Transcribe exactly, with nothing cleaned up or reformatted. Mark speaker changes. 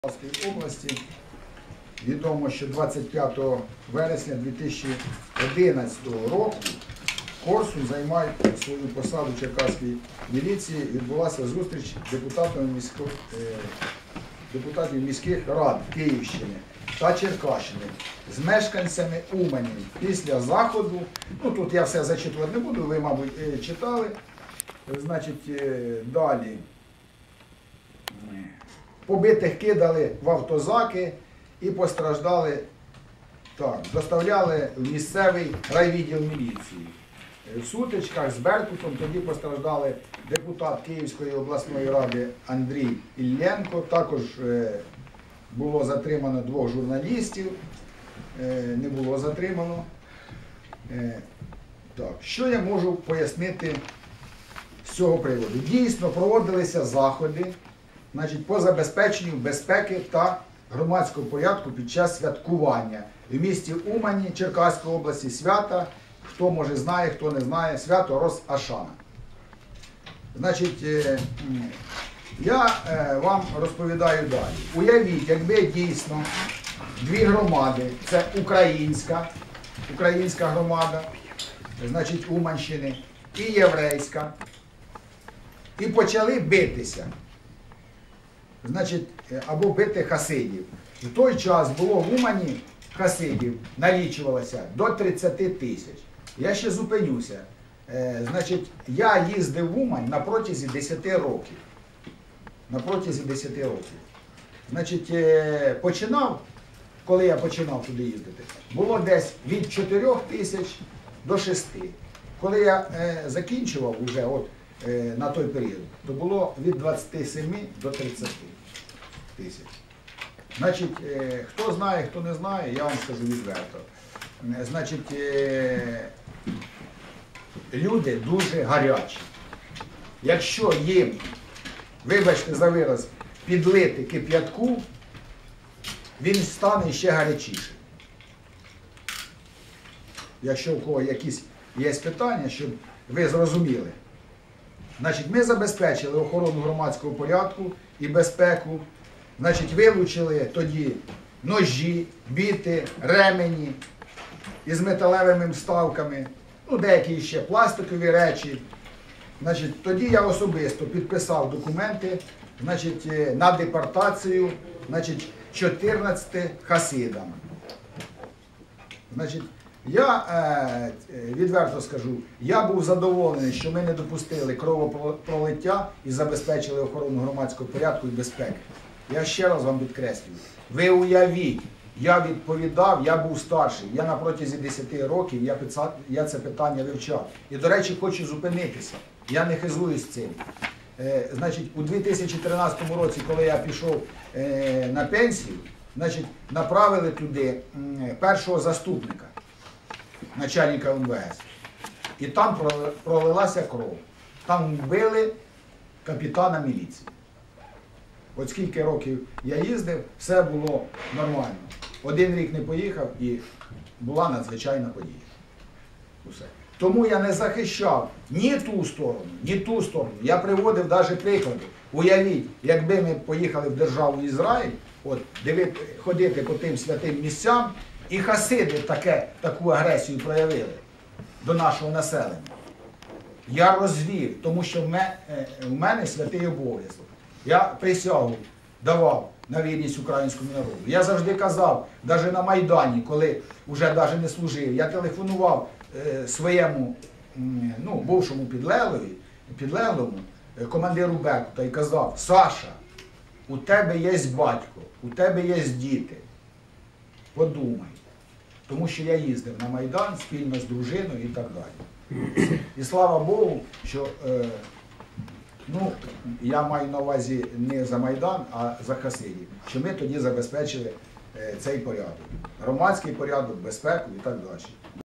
Speaker 1: Полтавської області. Відомо, що двадцять п'ятого вересня дві тисячі одинадцятого року Корсун займає свою посаду в Черкаській міліції. Відбулася зустріч депутатів міських, депутатів міських рад Київщини та Черкащини з мешканцями Умані. Після заходу, ну тут я все зачитувати не буду, ви, мабуть, читали. Значить, далі. Побитих кидали в автозаки і постраждали, так, доставляли в місцевий райвідділ міліції. В сутичках з Беркутом тоді постраждали депутат Київської обласної ради Андрій Іллєнко, також було затримано двох журналістів, не було затримано. Так, що я можу пояснити з цього приводу? Дійсно проводилися заходи, значить, по забезпеченню безпеки та громадського порядку під час святкування в місті Умані Черкаської області свята, хто може знає, хто не знає, свято Рос Ашана. Значить, я вам розповідаю далі. Уявіть, якби дійсно дві громади, це українська, українська громада, значить, Уманщини, і єврейська, і почали битися. Значить, або бити хасидів. В той час було в Умані хасидів, налічувалося до тридцяти тисяч. Я ще зупинюся. Е, значить, я їздив в Умань на протязі десяти років. На протязі десяти років. Значить, е, починав, коли я починав туди їздити, було десь від чотирьох тисяч до шести. Коли я е, закінчував уже, от, на той період, то було від двадцяти семи до тридцяти тисяч. Значить, хто знає, хто не знає, я вам скажу відверто. Значить, люди дуже гарячі. Якщо їм, вибачте за вираз, підлити кип'ятку, він стане ще гарячішим. Якщо у кого якісь є питання, щоб ви зрозуміли. Значить, ми забезпечили охорону громадського порядку і безпеку. Значить, вилучили тоді ножі, біти, ремені із металевими вставками, ну, деякі ще пластикові речі. Значить, тоді я особисто підписав документи, значить, на депортацію, значить, чотирнадцяти хасидам. Значить, я е, відверто скажу, я був задоволений, що ми не допустили кровопролиття і забезпечили охорону громадського порядку і безпеки. Я ще раз вам підкреслюю, ви уявіть, я відповідав, я був старший, я на протязі десяти років, я, писав, я це питання вивчав. І, до речі, хочу зупинитися, я не хизуюсь цим. Е, значить, у дві тисячі тринадцятому році, коли я пішов е, на пенсію, значить, направили туди е, першого заступника, начальника ем ве ес. І там пролилася кров. Там вбили капітана міліції. От скільки років я їздив, все було нормально. Один рік не поїхав і була надзвичайна подія. Усе. Тому я не захищав ні ту сторону, ні ту сторону. Я приводив навіть приклади. Уявіть, якби ми поїхали в державу Ізраїль, от, дивити, ходити по тим святим місцям, і хасиди таке, таку агресію проявили до нашого населення. Я розвів, тому що в мене, в мене святий обов'язок. Я присягу давав на вірність українському народу. Я завжди казав, навіть на Майдані, коли вже навіть не служив, я телефонував е, своєму ну, бувшому підлеглові, підлеглому, е, командиру Беркута і казав: Саша, у тебе є батько, у тебе є діти, подумай. Тому що я їздив на Майдан спільно з дружиною і так далі. І слава Богу, що е, ну, я маю на увазі не за Майдан, а за хасидів, що ми тоді забезпечили е, цей порядок. Громадський порядок, безпеку і так далі.